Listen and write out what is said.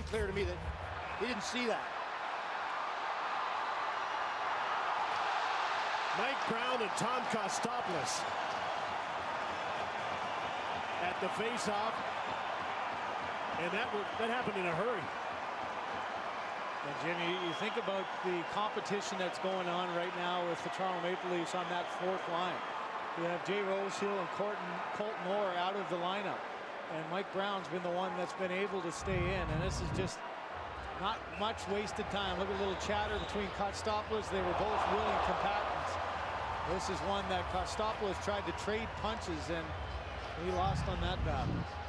clear to me that he didn't see that. Mike Brown and Tom Kostopoulos at the face-off, and that happened in a hurry. And Jimmy, you think about the competition that's going on right now with the Toronto Maple Leafs on that fourth line. You have Jay Rosehill and Colton Orr out of the lineup, and Mike Brown's been the one that's been able to stay in, and this is just not much wasted time. Look at a little chatter between Kostopoulos. They were both willing combatants. This is one that Kostopoulos tried to trade punches, and he lost on that battle.